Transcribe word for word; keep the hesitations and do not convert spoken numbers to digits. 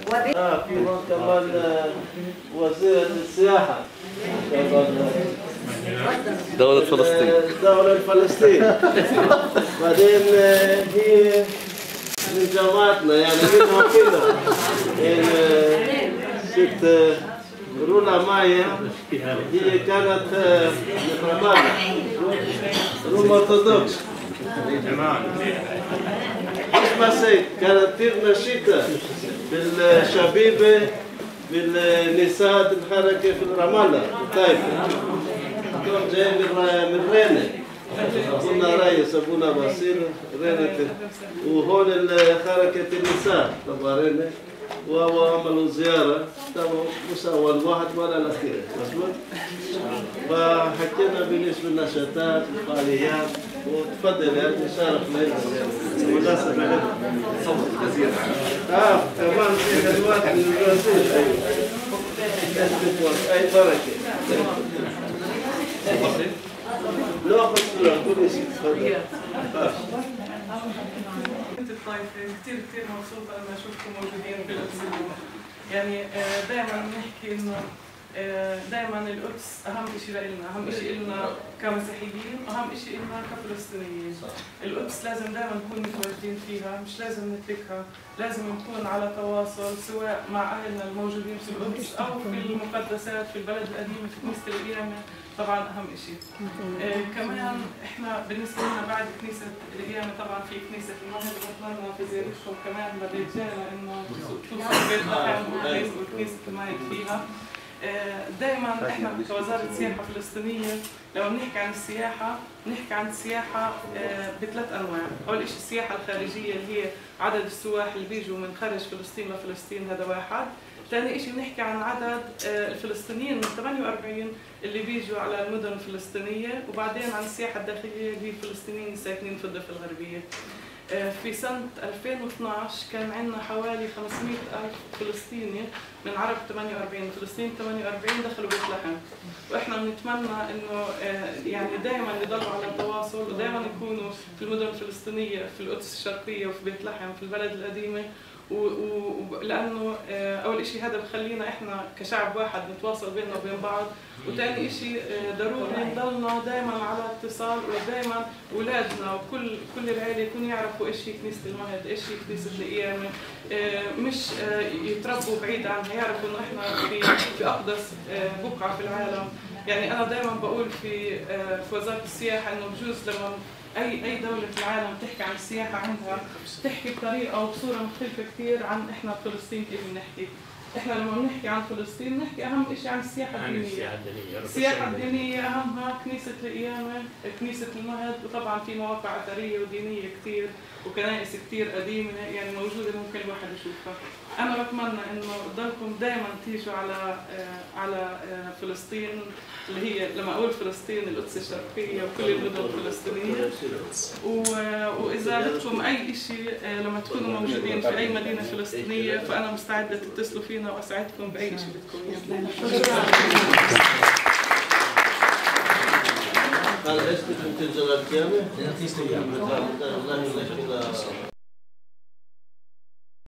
اه في هون كمان وزير السياحة دولة فلسطين دولة فلسطين. بعدين هي من جماعتنا يعني منها كده ست رولا مايا، هي كانت من رمالة روم أرثوذكس. اسمها سيد كانت تبنى شتى بالشبيبة بالنساء الحركة في رمالة طيب كان جاي من رينة أبونا رئيس أبونا بصير رينة وهون حركة النساء طبعا رينة وعملوا زيارة طبعا مش أول واحد ولا الأخير مظبوط. فحكينا بالنسبة للنشاطات والفعاليات وتفضل يعني شرف لنا مناسبة لنا. صوت الجزيرة اه كمان في كلمات من البرازيل ايوه اي بركة. لا خص لا كل شيء تفضل. كثير كثير مبسوطة لما أشوفكم موجودين في القدس اليوم. يعني دائما بنحكي إنه دائما القدس أهم شيء لنا، أهم شيء لنا كمسيحيين، أهم شيء لنا كفلسطينيين. القدس لازم دائما نكون متواجدين فيها، مش لازم نتركها، لازم نكون على تواصل سواء مع أهلنا الموجودين في القدس أو في المقدسات في البلد القديم في كنيسة القيامة. طبعا أهم شيء. آه كمان إحنا بالنسبة لنا بعد كنيسة القيامة طبعا في كنيسة المهد بنتمنى في زيارتكم كمان لرجالنا إنه توصلوا بيت لحم وكنيسة المهد فيها. آه دائما إحنا كوزارة سياحة فلسطينية لما بنحكي عن السياحة بنحكي عن السياحة آه بثلاث أنواع. أول شيء السياحة الخارجية اللي هي عدد السواح اللي بيجوا من خارج فلسطين لفلسطين هذا واحد. ثاني شيء بنحكي عن عدد الفلسطينيين من ثمانية وأربعين اللي بيجوا على المدن الفلسطينية، وبعدين عن السياحة الداخلية اللي الفلسطينيين الساكنين في الضفة الغربية. في سنة ألفين واثنعش كان عندنا حوالي خمسمئة ألف فلسطيني من عرب ثمانية وأربعين، فلسطين ثمانية وأربعين دخلوا بيت لحم. واحنا بنتمنى انه يعني دائما يضلوا على التواصل ودائما يكونوا في المدن الفلسطينية في القدس الشرقية وفي بيت لحم في البلد القديمة، ولانه اول شيء هذا بخلينا احنا كشعب واحد نتواصل بيننا وبين بعض، وثاني شيء ضروري نضلنا دائما على اتصال ودائما اولادنا وكل كل العائله يكونوا يعرفوا ايش هي كنيسه المهد، ايش هي كنيسه القيامه، مش يتربوا بعيد عنها، يعرفوا انه احنا في في اقدس بقعه في العالم. يعني انا دائما بقول في في وزاره السياحه انه بجوز لما اي اي دوله في العالم تحكي عن السياحه عندها تحكي بطريقه وبصوره مختلفه كثير عن احنا بفلسطين كيف بنحكي. احنا لما بنحكي عن فلسطين بنحكي اهم شيء عن السياحه الدينيه. السياحه الدينيه اهمها كنيسه القيامه، كنيسه المهد، وطبعا في مواقع اثريه ودينيه كثير وكنائس كثير قديمه يعني موجوده ممكن الواحد يشوفها. انا بتمنى انه تضلكم دائما تيجوا على على فلسطين اللي هي لما اقول فلسطين القدس الشرقيه وكل المدن الفلسطينيه، واذا بدكم اي شيء لما تكونوا موجودين في اي مدينه فلسطينيه فانا مستعده تتصلوا فينا واساعدكم باي شيء بدكم اياه. هل ايش بدكم تنزلوا القيامه؟